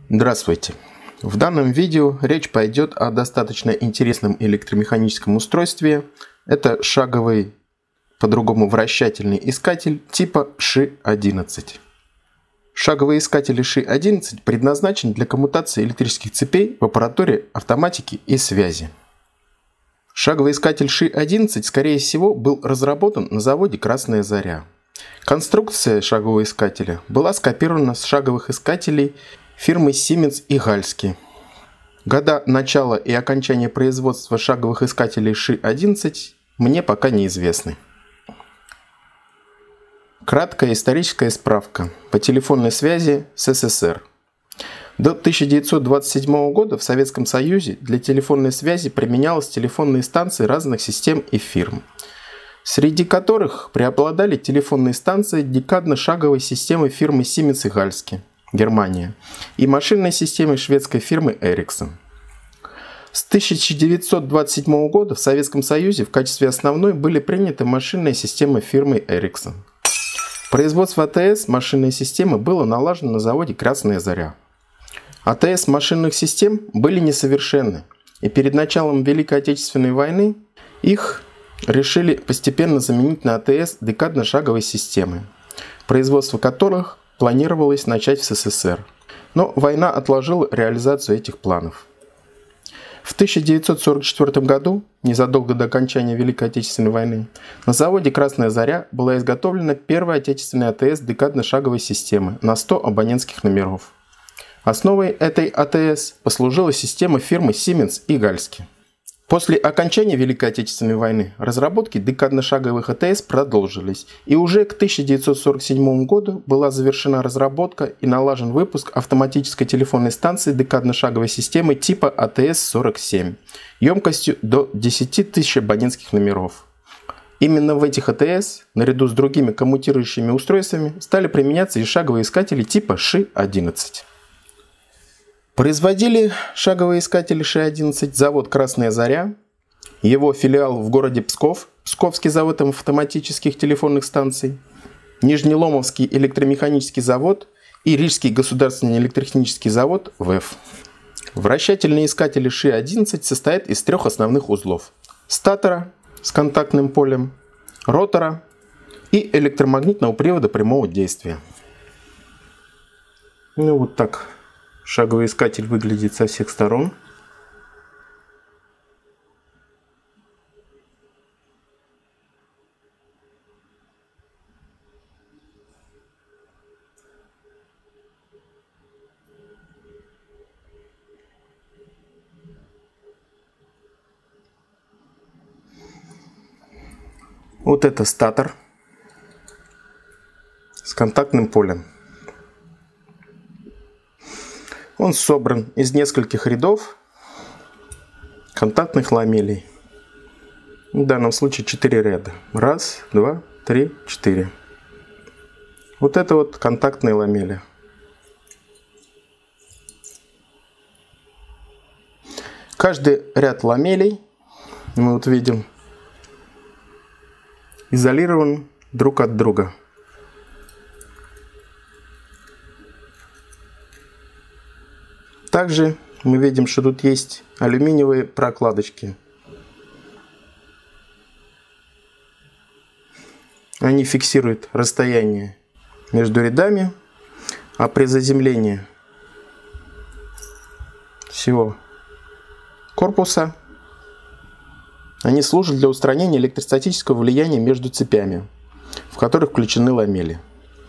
Здравствуйте! В данном видео речь пойдет о достаточно интересном электромеханическом устройстве. Это шаговый, по-другому вращательный искатель типа SHI-11. Шаговый искатель SHI-11 предназначен для коммутации электрических цепей в аппаратуре автоматики и связи. Шаговый искатель SHI-11, скорее всего, был разработан на заводе «Красная Заря». Конструкция шагового искателя была скопирована с шаговых искателей фирмы Siemens и Гальски. Года начала и окончания производства шаговых искателей SHI-11 мне пока неизвестны. Краткая историческая справка по телефонной связи с СССР. До 1927 года в Советском Союзе для телефонной связи применялись телефонные станции разных систем и фирм, среди которых преобладали телефонные станции декадно-шаговой системы фирмы Siemens и Гальски, Германия, и машинной системы шведской фирмы Ericsson. С 1927 года в Советском Союзе в качестве основной были приняты машинные системы фирмы Ericsson. Производство АТС машинной системы было налажено на заводе «Красная Заря». АТС машинных систем были несовершенны, и перед началом Великой Отечественной войны их решили постепенно заменить на АТС декадно-шаговой системы, производство которых планировалось начать в СССР. Но война отложила реализацию этих планов. В 1944 году, незадолго до окончания Великой Отечественной войны, на заводе «Красная Заря» была изготовлена первая отечественная АТС декадно-шаговой системы на 100 абонентских номеров. Основой этой АТС послужила система фирмы Siemens и Гальски. После окончания Великой Отечественной войны разработки декадно-шаговых АТС продолжились, и уже к 1947 году была завершена разработка и налажен выпуск автоматической телефонной станции декадно-шаговой системы типа АТС-47 емкостью до 10 тысяч абонентских номеров. Именно в этих АТС, наряду с другими коммутирующими устройствами, стали применяться и шаговые искатели типа SHI-11. Производили шаговые искатели SHI-11 завод «Красная Заря», его филиал в городе Псков, Псковский завод автоматических телефонных станций, Нижнеломовский электромеханический завод и Рижский государственный электротехнический завод ВЭФ. Вращательные искатели SHI-11 состоят из трех основных узлов: статора с контактным полем, ротора и электромагнитного привода прямого действия. Ну вот так шаговый искатель выглядит со всех сторон. Вот это статор с контактным полем. Он собран из нескольких рядов контактных ламелей. В данном случае 4 ряда. 1, 2, 3, 4. Вот это вот контактные ламели. Каждый ряд ламелей, мы вот видим, изолирован друг от друга. Также мы видим, что тут есть алюминиевые прокладочки. Они фиксируют расстояние между рядами, а при заземлении всего корпуса они служат для устранения электростатического влияния между цепями, в которых включены ламели.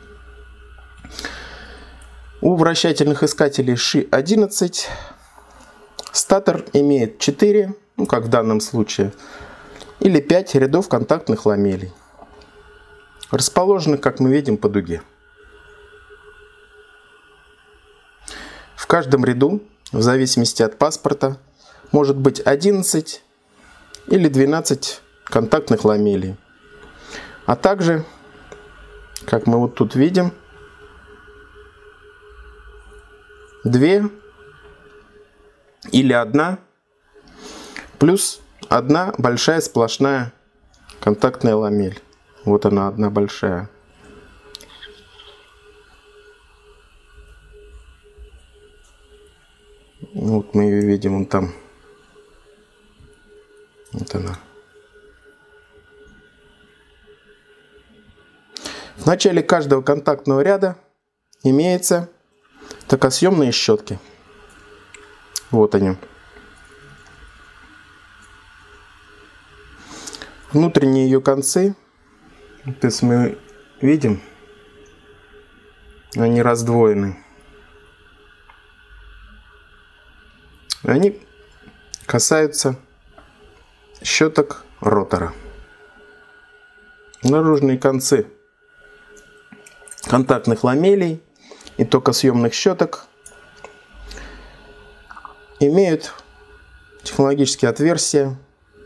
У вращательных искателей SHI-11 статор имеет 4, как в данном случае, или 5 рядов контактных ламелей, расположенных, как мы видим, по дуге. В каждом ряду, в зависимости от паспорта, может быть 11 или 12 контактных ламелей, а также, как мы вот тут видим, 2 или 1 плюс 1 большая сплошная контактная ламель. Вот она, одна большая. Вот мы ее видим, вон там. Вот она. В начале каждого контактного ряда имеются токосъемные щетки. Вот они. Внутренние ее концы, то есть мы видим, они раздвоены. Они касаются щеток ротора. Наружные концы контактных ламелей и токосъемных щеток имеют технологические отверстия,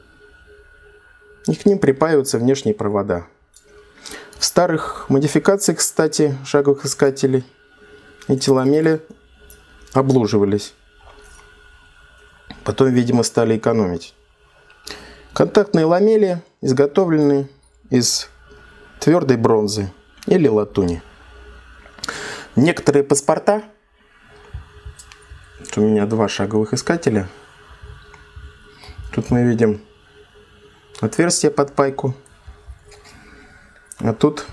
и к ним припаиваются внешние провода. В старых модификациях, кстати, шаговых искателей эти ламели облуживались. Потом, видимо, стали экономить. Контактные ламели изготовлены из твердой бронзы или латуни. Некоторые паспорта, у меня 2 шаговых искателя, тут мы видим отверстие под пайку, а тут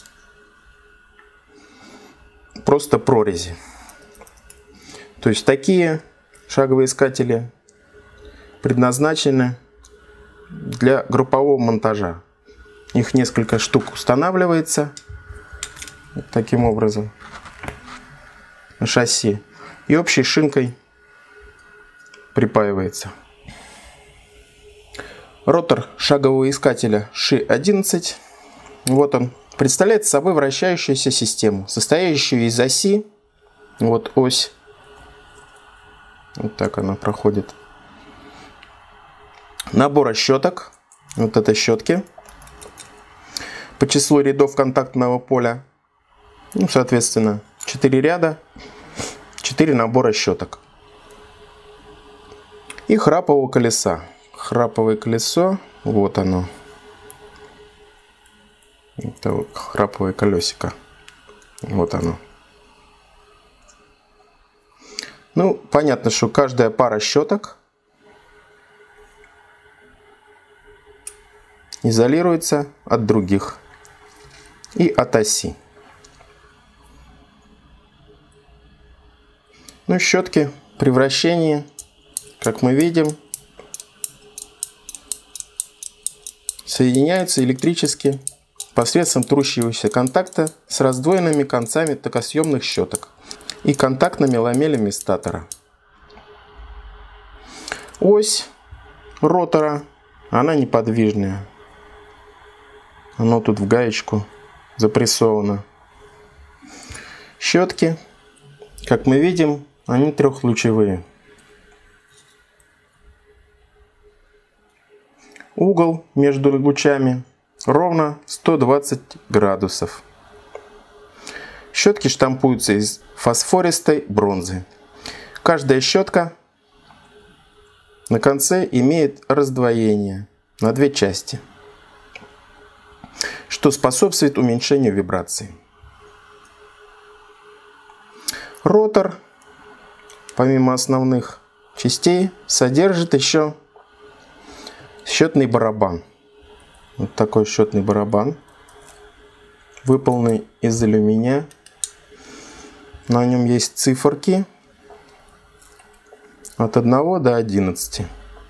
просто прорези. То есть такие шаговые искатели предназначены для группового монтажа. Их несколько штук устанавливается вот таким образом на шасси и общей шинкой припаивается. Ротор шагового искателя Ши-11, вот он, представляет собой вращающуюся систему, состоящую из оси, вот ось, вот так она проходит, набора щеток, вот это щетки, по числу рядов контактного поля, ну, соответственно, 4 ряда, 4 набора щеток. И храпового колеса. Храповое колесо, вот оно. Это вот храповое колесико. Вот оно. Ну, понятно, что каждая пара щеток изолируется от других и от оси. Ну, щетки при вращении, как мы видим, соединяются электрически посредством трущегося контакта с раздвоенными концами токосъемных щеток и контактными ламелями статора. Ось ротора, она неподвижная. Оно тут в гаечку запрессовано. Щетки, как мы видим, они трехлучевые. Угол между лучами ровно 120 градусов. Щетки штампуются из фосфористой бронзы. Каждая щетка на конце имеет раздвоение на 2 части, что способствует уменьшению вибрации. Ротор, помимо основных частей, содержит еще счетный барабан. Вот такой счетный барабан, выполненный из алюминия. На нем есть циферки от 1 до 11.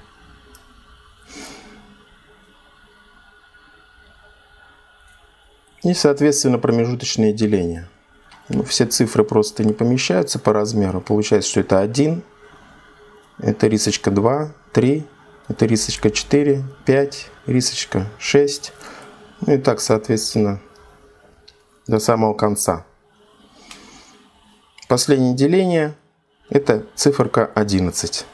И, соответственно, промежуточные деления. Ну, все цифры просто не помещаются по размеру. Получается, что это 1, это рисочка 2, 3, это рисочка 4, 5, рисочка 6. Ну и так, соответственно, до самого конца. Последнее деление – это циферка 11.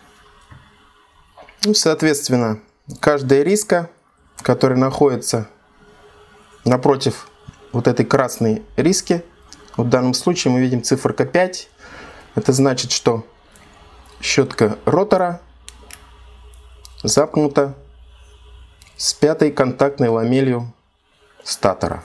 Ну, соответственно, каждая риска, которая находится напротив вот этой красной риски, в данном случае мы видим циферка 5. Это значит, что щетка ротора запнута с 5-й контактной ламелью статора.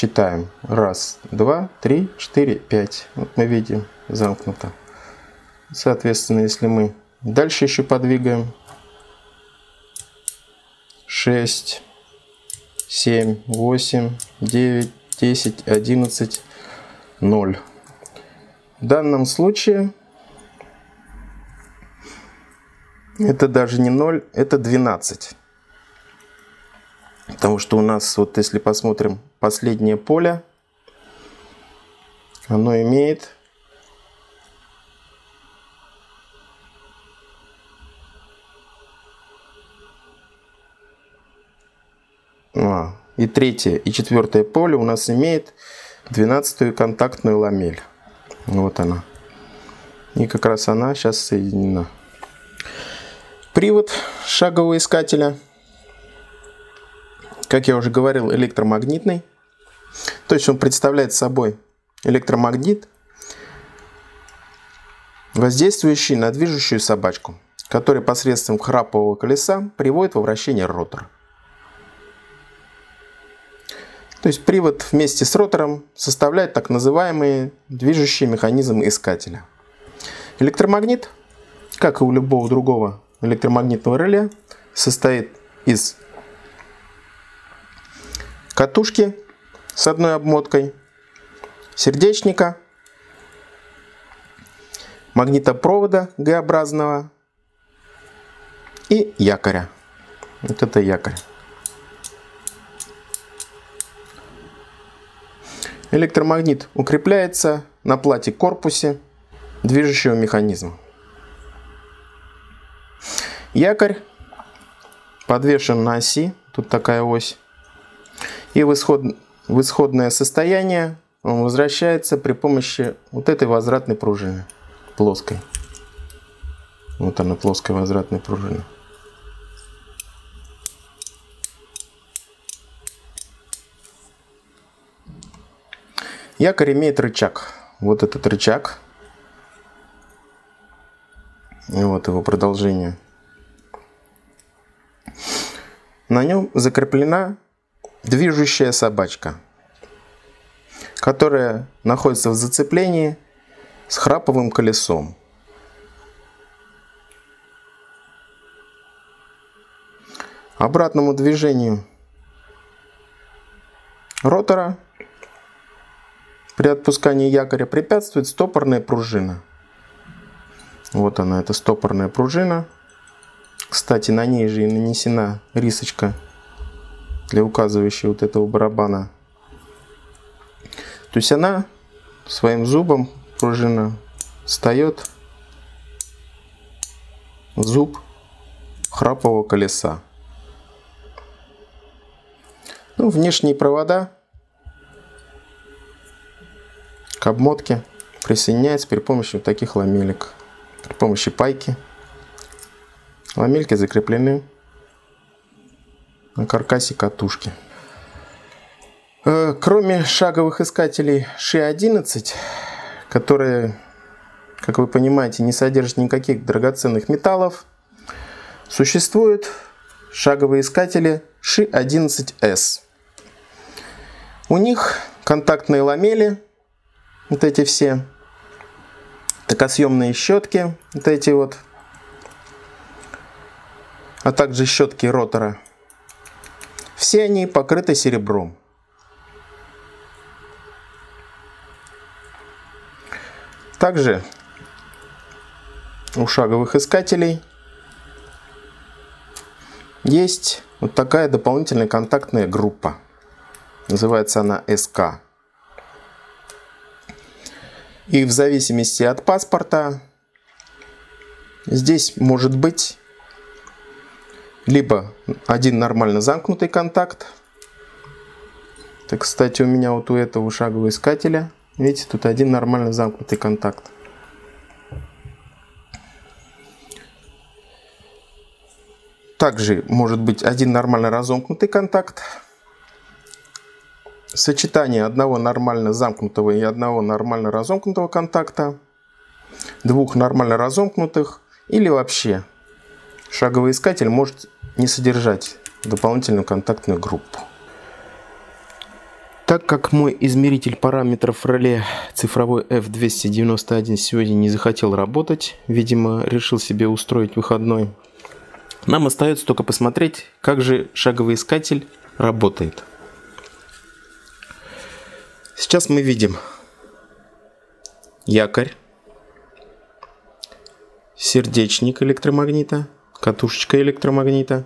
Считаем. 1, 2, 3, 4, 5. Вот мы видим, замкнуто. Соответственно, если мы дальше еще подвигаем 6, 7, 8, 9, 10, 11, 0. В данном случае это даже не 0, это 12. Потому что у нас, вот если посмотрим последнее поле, оно имеет и третье, и четвертое поле у нас имеет 12-ю контактную ламель. Вот она. И как раз она сейчас соединена. Привод шагового искателя, как я уже говорил, электромагнитный. То есть он представляет собой электромагнит, воздействующий на движущую собачку, который посредством храпового колеса приводит во вращение ротора. То есть привод вместе с ротором составляет так называемые движущие механизмы искателя. Электромагнит, как и у любого другого электромагнитного реле, состоит из катушки с одной обмоткой, сердечника, магнитопровода Г-образного и якоря. Вот это якорь. Электромагнит укрепляется на плате корпусе движущего механизма. Якорь подвешен на оси, тут такая ось, и в исходное состояние он возвращается при помощи вот этой возвратной пружины, плоской. Вот она, плоская возвратная пружина. Якорь имеет рычаг. Вот этот рычаг. И вот его продолжение. На нем закреплена движущая собачка, которая находится в зацеплении с храповым колесом. Обратному движению ротора при отпускании якоря препятствует стопорная пружина. Вот она, эта стопорная пружина. Кстати, на ней же и нанесена рисочка для указывающей вот этого барабана. То есть она своим зубом, пружина, встает в зуб храпового колеса. Ну, внешние провода к обмотке присоединяются при помощи вот таких ламелек. При помощи пайки. Ламельки закреплены на каркасе катушки. Кроме шаговых искателей ШИ-11, которые, как вы понимаете, не содержат никаких драгоценных металлов, существуют шаговые искатели ШИ-11С. У них контактные ламели, вот эти все, токосъемные щетки, вот эти вот, а также щетки ротора. Все они покрыты серебром. Также у шаговых искателей есть вот такая дополнительная контактная группа. Называется она СК. И в зависимости от паспорта здесь может быть либо один нормально замкнутый контакт. Так, кстати, у меня вот у этого шагового искателя, видите, тут один нормально замкнутый контакт. Также может быть один нормально разомкнутый контакт. Сочетание одного нормально замкнутого и одного нормально разомкнутого контакта, двух нормально разомкнутых, или вообще шаговый искатель может не содержать дополнительную контактную группу. Так как мой измеритель параметров реле цифровой F291 сегодня не захотел работать, видимо, решил себе устроить выходной, нам остается только посмотреть, как же шаговый искатель работает. Сейчас мы видим якорь, сердечник электромагнита, катушечка электромагнита.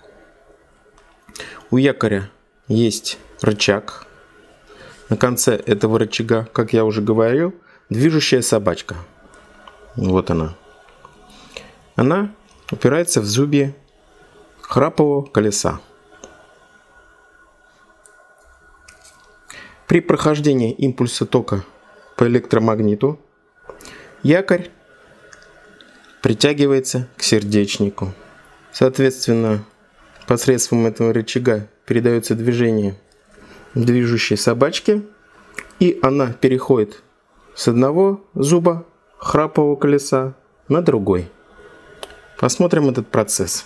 У якоря есть рычаг. На конце этого рычага, как я уже говорил, движущая собачка. Вот она. Она упирается в зубья храпового колеса. При прохождении импульса тока по электромагниту якорь притягивается к сердечнику. Соответственно, посредством этого рычага передается движение движущей собачки, и она переходит с одного зуба храпового колеса на другой. Посмотрим этот процесс.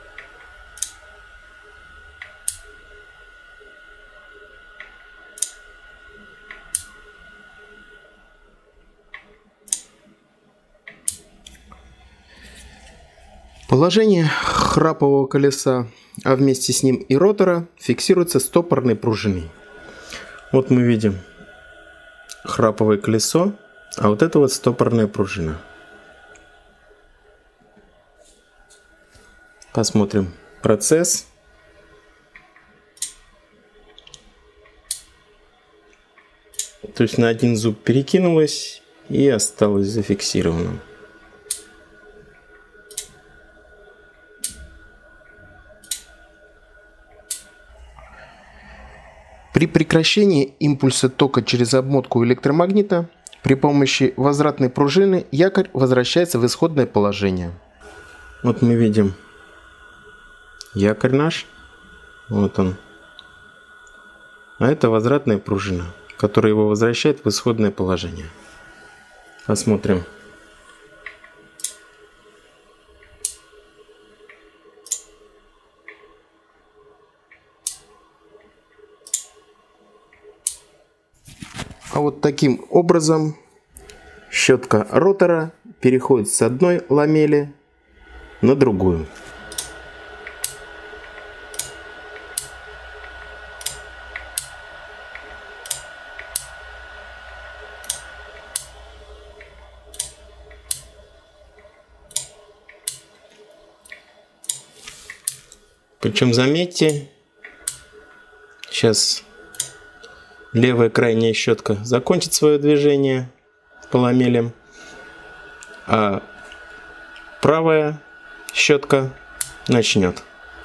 Положение храпового колеса, а вместе с ним и ротора, фиксируется стопорной пружиной. Вот мы видим храповое колесо, а вот это вот стопорная пружина. Посмотрим процесс. То есть на один зуб перекинулось и осталось зафиксировано. При прекращении импульса тока через обмотку электромагнита при помощи возвратной пружины якорь возвращается в исходное положение. Вот мы видим якорь наш. Вот он. А это возвратная пружина, которая его возвращает в исходное положение. Посмотрим. А вот таким образом щетка ротора переходит с одной ламели на другую. Причем заметьте, сейчас левая крайняя щетка закончит свое движение по ламелям, а правая щетка начнет.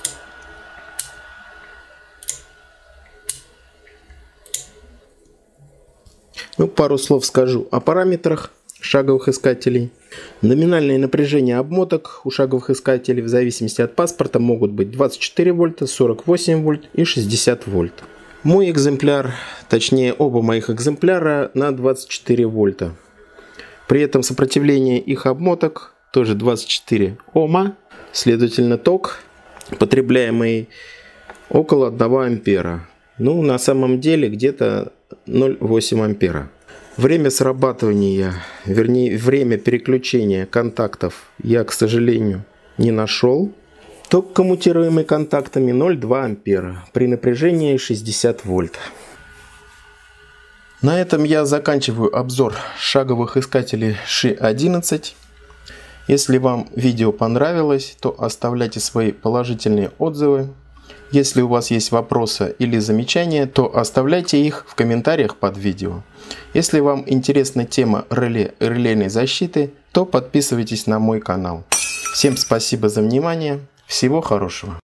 Ну, пару слов скажу о параметрах шаговых искателей. Номинальное напряжение обмоток у шаговых искателей в зависимости от паспорта могут быть 24 вольта, 48 вольт и 60 вольт. Мой экземпляр, точнее оба моих экземпляра на 24 вольта. При этом сопротивление их обмоток тоже 24 Ома. Следовательно, ток, потребляемый около 1 ампера. Ну, на самом деле где-то 0,8 ампера. Время срабатывания, вернее, время переключения контактов я, к сожалению, не нашел. Ток, коммутируемый контактами, 0,2 ампера при напряжении 60 вольт. На этом я заканчиваю обзор шаговых искателей Ши-11. Если вам видео понравилось, то оставляйте свои положительные отзывы. Если у вас есть вопросы или замечания, то оставляйте их в комментариях под видео. Если вам интересна тема реле и релейной защиты, то подписывайтесь на мой канал. Всем спасибо за внимание. Всего хорошего.